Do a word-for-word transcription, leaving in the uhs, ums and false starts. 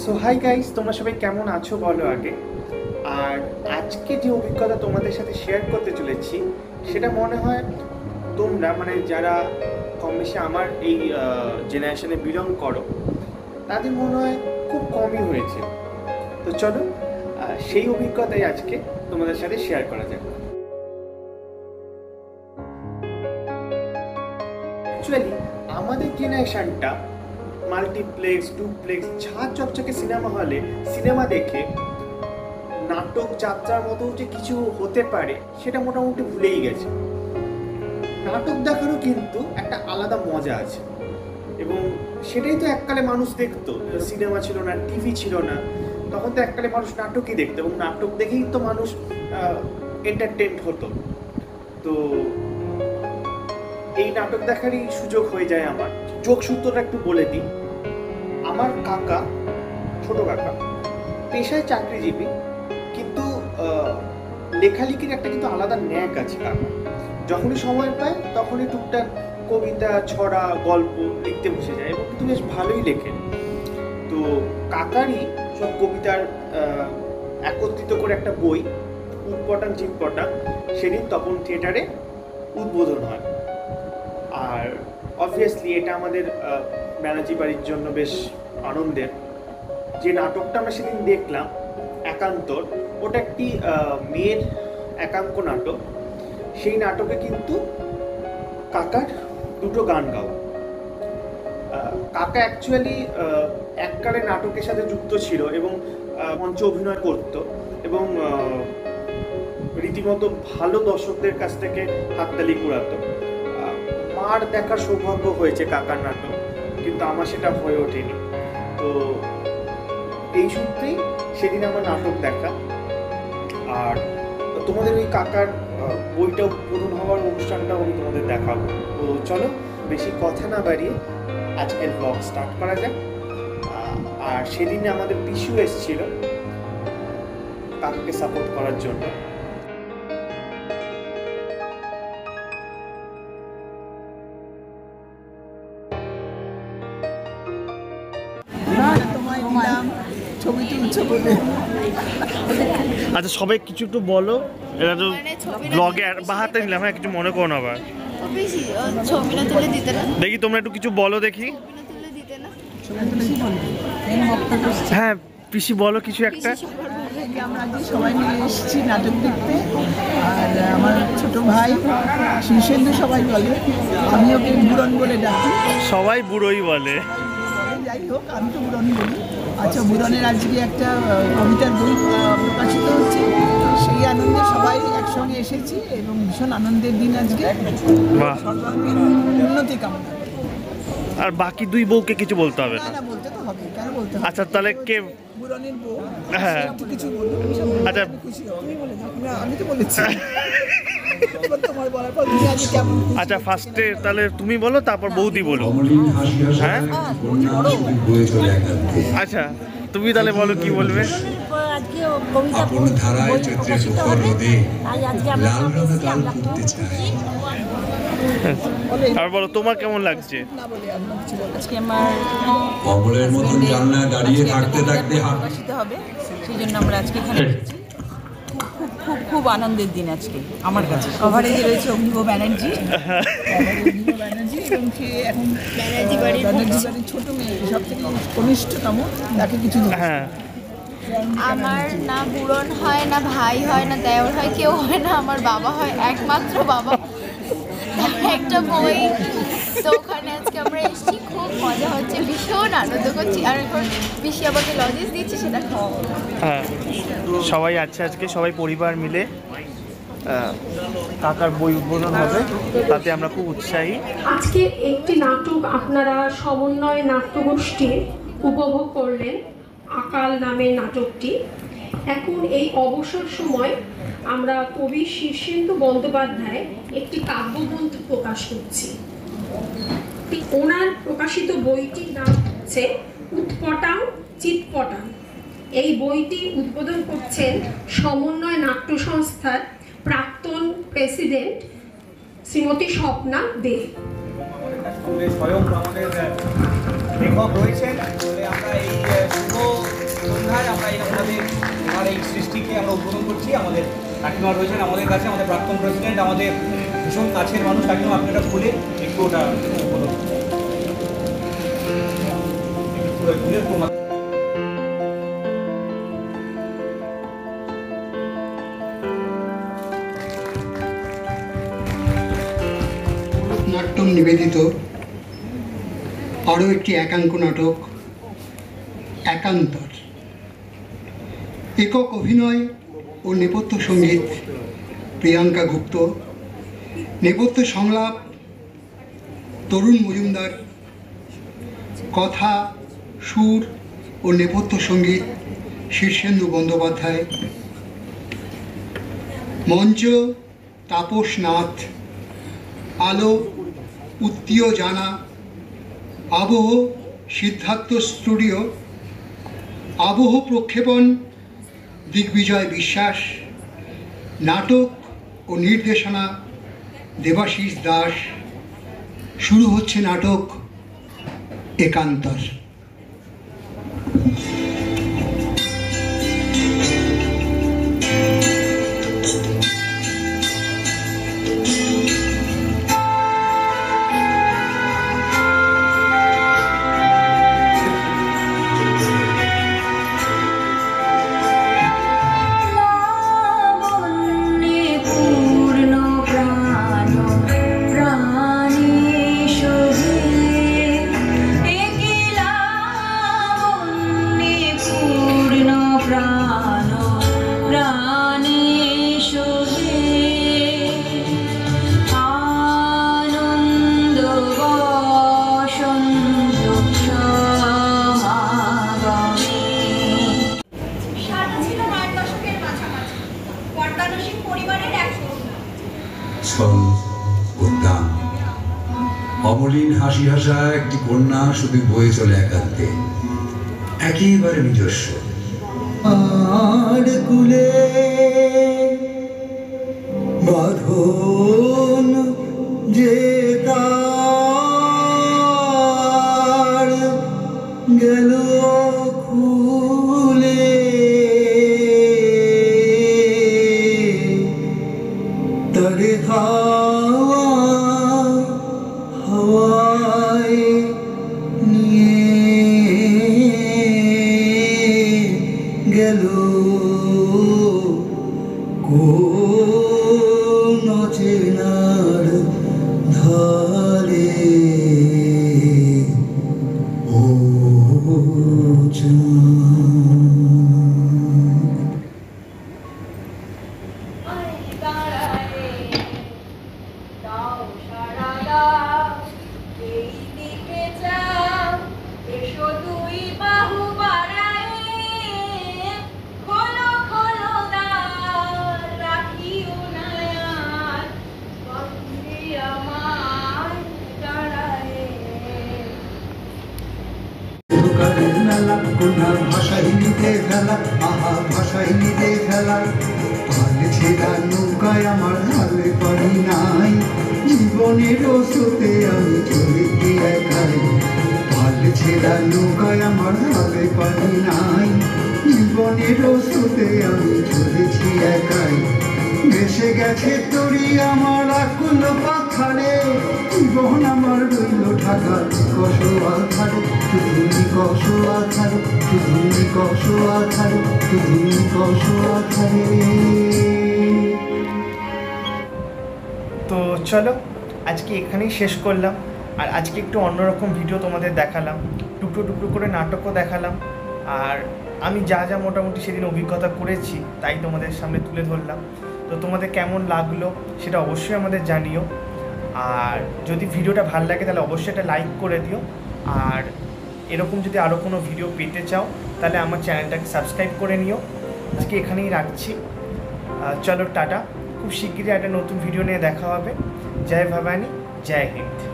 So hi guys, তোমরা সবাই কেমন আছো বলো আগে। আর আজকে যে অভিজ্ঞতা তোমাদের সাথে শেয়ার করতে চলেছি সেটা মনে হয় তোমরা মানে যারা কম বেশি আমার এই জেনারেশনে বিলং করো তাদের মনে হয় খুব কমই হয়েছে। তো চলো সেই অভিজ্ঞতাই আজকে তোমাদের সাথে শেয়ার করা যাক। অ্যাকচুয়ালি আমাদের জেনারেশনটা মাল্টিপ্লেক্স ডুপ্লেক্স ঝাঁ চকচকে সিনেমা হলে সিনেমা দেখে নাটক যাত্রার মতো যে কিছু হতে পারে সেটা মোটামুটি ভুলেই গেছে। নাটক দেখারও কিন্তু একটা আলাদা মজা আছে এবং সেটাই তো এককালে মানুষ দেখতো। সিনেমা ছিল না, টিভি ছিল না, তখন তো এককালে মানুষ নাটকই দেখতো এবং নাটক দেখেই তো মানুষ এন্টারটেইনড হতো। তো এই নাটক দেখারই সুযোগ হয়ে যায় আমার। যোগসূত্রটা একটু বলে দিই। আমার কাকা, ছোট কাকা, পেশায় চাকরিজীবী, কিন্তু লেখালেখির একটা কিন্তু আলাদা ন্যাক আছে কাকা। যখনই সময় পায় তখনই টুকটাক কবিতা, ছড়া, গল্প লিখতে বসে যায় এবং কিন্তু বেশ ভালোই লেখেন। তো কাকারই সব কবিতার একত্রিত করে একটা বই, উৎপটাং চিৎপটাং, সেদিন তপন থিয়েটারে উদ্বোধন হয়। আর অবভিয়াসলি এটা আমাদের ব্যানার্জি বাড়ির জন্য বেশ আনন্দের। যে নাটকটা আমরা সেদিন দেখলাম একান্তর, ওটা একটি মেয়ের একাঙ্ক নাটক। সেই নাটকে কিন্তু কাকার দুটো গান গাওয়া। কাকা অ্যাকচুয়ালি এককালে নাটকের সাথে যুক্ত ছিল এবং মঞ্চে অভিনয় করত এবং রীতিমতো ভালো দর্শকদের কাছ থেকে হাততালি কুড়াতো। মার দেখার সৌভাগ্য হয়েছে কাকার নাটক, কিন্তু আমার সেটা হয়ে ওঠেনি। তো এই সূত্রেই সেদিন আমার নাটক দেখা। আর তোমাদের ওই কাকার বইটা উদ্বোধন হওয়ার অনুষ্ঠানটাও আমি তোমাদের দেখাবো। তো চলো বেশি কথা না বাড়িয়ে আজকের ব্লগ স্টার্ট করা যাক। আর সেদিনে আমাদের পিসু এসেছিল কাকাকে সাপোর্ট করার জন্য। আচ্ছা সবাই কিছু একটু বলো, এটা তো ব্লগে বাহাতে নিলাম, হ্যাঁ কিছু মনে করো না আবার। দেখি তোমরা একটু কিছু বলো দেখি। হ্যাঁ পিসি বলো কিছু একটা। আমরা আজকে সবাই মিলে এসেছি নাটক দেখতে। আর আমার ছোট ভাই শীর্ষেন্দু সবাই বলে, আমি ওকে বুড়ন বলে ডাকি। সবাই বুড়োই বলে, যাই হোক আমি তো বুড়নই বলি। আচ্ছা, বুড়নের আজকে একটা কবিতার বই প্রকাশিত হচ্ছে, সেই আনন্দে সবাই একসঙ্গে এসেছি এবং ভীষণ আনন্দের দিন আজকে। সর্বাঙ্গীন উন্নতি কামনা। আর বাকি দুই বউকে কিছু বলতে হবে না? না বলতে তো হবে, কেন বলতে হবে। আচ্ছা তাহলে কে বুড়নের বউ? হ্যাঁ কিছু বলবো। আচ্ছা খুশি তুমি বলে দাও। আমি তো বলেছি। তোমার বলার পর তুমি আজকে কেমন? আচ্ছা ফার্স্টে তাহলে তুমি বলো, তারপর বৌদি বলো। হ্যাঁ আচ্ছা তুমি তাহলে বলো কি বলবে। আজকে কবিতা ধারায় চৈত্রে প্রখর রোদে লাল রঙে লাল করতে চাই। আর বলো তোমার কেমন লাগছে? আজকে আমার অমলের মতন জানলা দাঁড়িয়ে থাকতে থাকতে প্রকাশিত হবে, সেই জন্য আমরা আজকে এখানে এসেছি। খুব খুব খুব আনন্দের দিন আজকে আমার কাছে। কভারেজে রয়েছে অগ্নিব ব্যানার্জি ব্যানার্জি এবং সে এখন ব্যানার্জি বাড়ির ছোট মেয়ে, সব থেকে কনিষ্ঠতম, তাকে কিছু হ্যাঁ আমার না বুড়ন হয়, না ভাই হয়, না দেওর হয়, কেউ হয় না, আমার বাবা হয়, একমাত্র বাবা। একটা বই, তো ওখানে আজকে আমরা এসেছি, খুব মজা হচ্ছে, ভীষণ আনন্দ করছি। আর এখন বেশি আমাকে লজেস দিচ্ছে, সেটা খাওয়া। হ্যাঁ সবাই আছে আজকে, সবাই পরিবার মিলে কাকার বই উদ্বোধন হবে, তাতে আমরা খুব উৎসাহী। আজকে একটি নাটক আপনারা সমন্বয় নাট্যগোষ্ঠীর উপভোগ করলেন, আকাল নামের নাটকটি। এখন এই অবসর সময় আমরা কবি শীর্ষেন্দু বন্দ্যোপাধ্যায় একটি কাব্যগ্রন্থ প্রকাশ করছি। ওনার প্রকাশিত বইটির নাম হচ্ছে উৎপটাং চিৎপটাং। এই বইটি উদ্বোধন করছেন সমন্বয় নাট্য সংস্থার প্রাক্তন প্রেসিডেন্ট শ্রীমতী স্বপ্না দে। স্বয়ং আমাদের লেখক রয়েছেন বলে আমরা এই শুভ সন্ধ্যায় আমরা এই আমাদের আমার এই সৃষ্টিকে আমরা উদ্বোধন করছি। আমাদের কাকিমা রয়েছেন আমাদের কাছে, আমাদের প্রাক্তন প্রেসিডেন্ট, আমাদের ভীষণ কাছের মানুষ। কাকিমা আপনি এটা খুলে একটু ওটা উদ্বোধন খুলে খুলে নাট্যম নিবেদিত আরও একটি একাঙ্ক নাটক একান্তর। একক অভিনয় ও নেপথ্য সঙ্গীত প্রিয়াঙ্কা গুপ্ত, নেপথ্য সংলাপ তরুণ মজুমদার, কথা সুর ও নেপথ্য সঙ্গীত শীর্ষেন্দু বন্দ্যোপাধ্যায়, মঞ্চ তাপস নাথ, আলো উত্তীয় জানা, আবহ সিদ্ধার্থ স্টুডিও, আবহ প্রক্ষেপণ দিগ্বিজয় বিশ্বাস, নাটক ও নির্দেশনা দেবাশিস দাস। শুরু হচ্ছে নাটক একান্তর। অমলিন হাসি হাসা একটি কন্যা শুধু বয়ে চলে একান্তে, একেবারে নিজস্ব। আর কুলে বাঁধন যে তার গেল খুলে, তরে হাওয়া হাওয়ায় নিয়ে গেল কোন চেনার ধারে। ও ভাষায় নিতে ফেলা, আহা ভাষায় নিতে ফেলা, পাল ছেড়া নৌকায় আমার হালে পারি নাই, জীবনের স্রোতে আমি চলেছি একাই। পাল ছেড়া নৌকায় আমার হালে পারি নাই, জীবনের স্রোতে আমি চলেছি একাই। ভেসে গেছে তরি আমার আকুল পাথারে, জীবন আমার রইল ঢাকা কসোয়া ধারে, তুমি কসোয়া ধারে, তুমি কসোয়া ধারে, তুমি কসোয়া ধারে। তো চলো আজকে এখানেই শেষ করলাম। আর আজকে একটু অন্যরকম ভিডিও তোমাদের দেখালাম, টুকরো টুকরো করে নাটকও দেখালাম, আর আমি যা যা মোটামুটি সেদিন অভিজ্ঞতা করেছি তাই তোমাদের সামনে তুলে ধরলাম। তো তোমাদের কেমন লাগলো সেটা অবশ্যই আমাদের জানিও। আর যদি ভিডিওটা ভালো লাগে তাহলে অবশ্যই একটা লাইক করে দিও। আর এরকম যদি আরও কোনো ভিডিও পেতে চাও তাহলে আমার চ্যানেলটাকে সাবস্ক্রাইব করে নিও। আজকে এখানেই রাখছি, চলো টাটা। খুব শিগগিরই একটা নতুন ভিডিও নিয়ে দেখা হবে। জয় ভবানী, জয় হিন্দ।